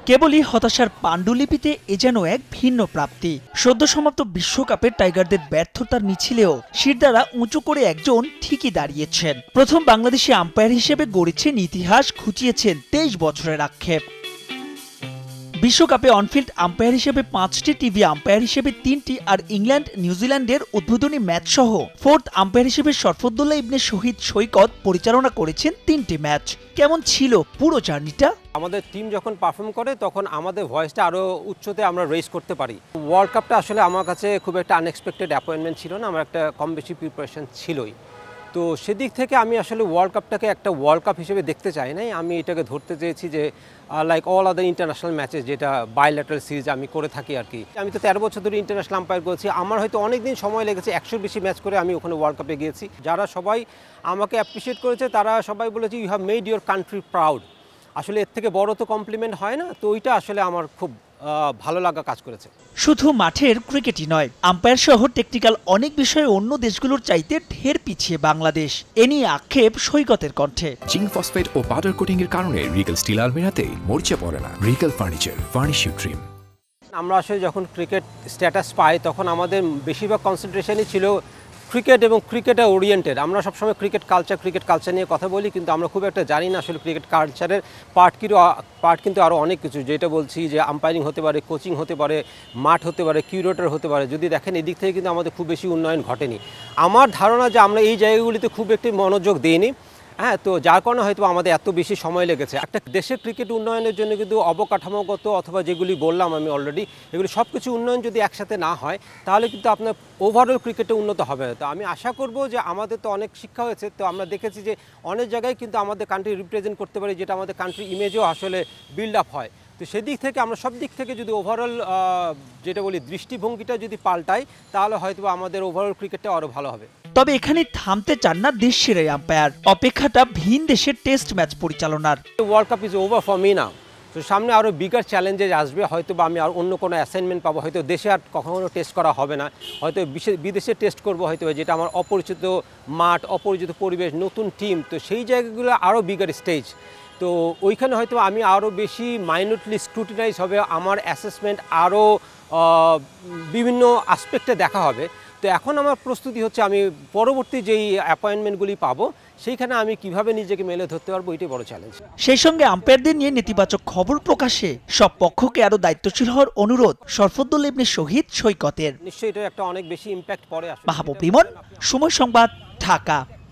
কেবলই হতাশার পাণ্ডুলিপিতে এ যেন এক ভিন্ন প্রাপ্তি। সদ্য সমাপ্ত বিশ্বকাপে টাইগারদের ব্যর্থতার মিছিলেও শিরদাঁড়া উঁচু করে একজন ঠিকই দাঁড়িয়েছেন। প্রথম বাংলাদেশি আম্পায়ার হিসেবে গড়েছেন ইতিহাস, ঘুচিয়েছেন 23 বছরের আক্ষেপ। বিশ্বকাপে অনফিল্ড আম্পায়ার হিসেবে 5টি, টিভি আম্পায়ার হিসেবে 3টি আর ইংল্যান্ড নিউজিল্যান্ডের উদ্বোধনী ম্যাচ সহ ফোর্থ আম্পায়ার হিসেবে শরফুদ্দৌলা ইবনে শহীদ সৈকত পরিচালনা করেছেন 3টি ম্যাচ। কেমন ছিল পুরো জার্নিটা? আমাদের টিম যখন পারফর্ম করে তখন আমাদের ভয়েসটা আরো উচ্চতে আমরা রেজ করতে পারি। ওয়ার্ল্ড কাপটা আসলে আমার কাছে খুব একটা আনএক্সপেক্টেড অ্যাপয়েন্টমেন্ট ছিল না, আমার একটা কম বেশি প্রিপারেশন ছিলই। তো সেদিক থেকে আমি আসলে ওয়ার্ল্ড কাপটাকে একটা ওয়ার্ল্ড কাপ হিসেবে দেখতে চাই নাই, আমি এটাকে ধরতে চেয়েছি যে like all other international matches, যেটা বাইল্যাটারাল সিরিজ আমি করে থাকি আর কি। আমি তো 13 বছর ধরে ইন্টারন্যাশনাল আম্পায়ার করেছি, আমার হয়তো অনেক দিন সময় লেগেছে 100 বেশি ম্যাচ করে আমি ওখানে ওয়ার্ল্ড কাপে গিয়েছি। যারা সবাই আমাকে অ্যাপ্রিসিয়েট করেছে তারা সবাই বলেছে you have made your country proud. আসলে এর থেকে বড় তো কমপ্লিমেন্ট হয় না, তো ওইটা আসলে আমার খুব ভালো লাগা কাজ করেছে। শুধু মাঠের ক্রিকেটই নয়, আম্পায়ার সহ টেকনিক্যাল অনেক বিষয়ে অন্য দেশগুলোর চাইতে ঢের পিছিয়ে বাংলাদেশ। এ নিয়ে আক্ষেপ সৈকতের কণ্ঠে। জিঙ্ক ফসফেট ও পাউডার কোটিং এর কারণে রিগেল স্টিল আলমিরাতে মরিচা পড়ে না। Regal furniture, furnish your dream. আমরা আসলে যখন ক্রিকেট স্ট্যাটাস পাই তখন আমাদের বেশিরভাগ কনসেন্ট্রেশনই ছিল ক্রিকেট এবং ক্রিকেটে ওরিয়েন্টেড। আমরা সবসময় ক্রিকেট কালচার নিয়ে কথা বলি, কিন্তু আমরা খুব একটা জানি না আসলে ক্রিকেট কালচারের পার্ট কিন্তু আরও অনেক কিছু, যেটা বলছি যে আম্পায়ারিং হতে পারে, কোচিং হতে পারে, মাঠ হতে পারে, কিউরেটর হতে পারে। যদি দেখেন এদিক থেকে কিন্তু আমাদের খুব বেশি উন্নয়ন ঘটেনি। আমার ধারণা যে আমরা এই জায়গাগুলিতে খুব একটি মনোযোগ দিইনি, হ্যাঁ, তো যার কারণে হয়তো আমাদের এত বেশি সময় লেগেছে। একটা দেশের ক্রিকেট উন্নয়নের জন্য কিন্তু অবকাঠামোগত অথবা যেগুলি বললাম আমি অলরেডি, এগুলি সব কিছু উন্নয়ন যদি একসাথে না হয় তাহলে কিন্তু আপনার ওভারঅল ক্রিকেটে উন্নত হবে না। তো আমি আশা করব যে আমাদের তো অনেক শিক্ষা হয়েছে, তো আমরা দেখেছি যে অনেক জায়গায় কিন্তু আমাদের কান্ট্রি রিপ্রেজেন্ট করতে পারি, যেটা আমাদের কান্ট্রি ইমেজও আসলে বিল্ড আপ হয়। তো সেদিক থেকে আমরা সব দিক থেকে যদি ওভারঅল যেটা বলি দৃষ্টিভঙ্গিটা যদি পাল্টাই তাহলে হয়তো আমাদের ওভারঅল ক্রিকেটটা আরও ভালো হবে। তবে এখানে থামতে চান না দেশ সেরা আম্পায়ার। অপেক্ষাটা ভিন দেশের টেস্ট ম্যাচ পরিচালনার। World cup is over for me now. তো সামনে আরও বিগার চ্যালেঞ্জেস আসবে, হয়তো বা আমি আর অন্য কোনো অ্যাসাইনমেন্ট পাবো, হয়তো দেশে আর কখনো টেস্ট করা হবে না, হয়তো বিদেশে টেস্ট করবো, হয়তো যেটা আমার অপরিচিত মাঠ, অপরিচিত পরিবেশ, নতুন টিম। তো সেই জায়গাগুলো আরও বিগার স্টেজ। তো ওইখানে হয়তো আমি আরও বেশি মাইনুটলি স্ক্রুটিনাইজ হবে, আমার অ্যাসেসমেন্ট আরও বিভিন্ন আসপেক্টে দেখা হবে। তো এখন আমার প্রস্তুতি হচ্ছে আমি পরবর্তী যেই অ্যাপয়েন্টমেন্টগুলি পাবো সেইখানে আমি কিভাবে নিজেকে মেলে ধরতে পারবো, এটাই বড় চ্যালেঞ্জ। সেই সঙ্গে আম্পায়ারদের নিয়ে নেতিবাচক খবর প্রকাশে সব পক্ষকে আরো দায়িত্বশীল হওয়ার অনুরোধ শরফুদ্দৌলা ইবনে শহীদ সৈকতের। নিশ্চয়ই এটা একটা অনেক বেশি ইম্প্যাক্ট পড়ে। মাহবুব ইমন, সময় সংবাদ, ঢাকা।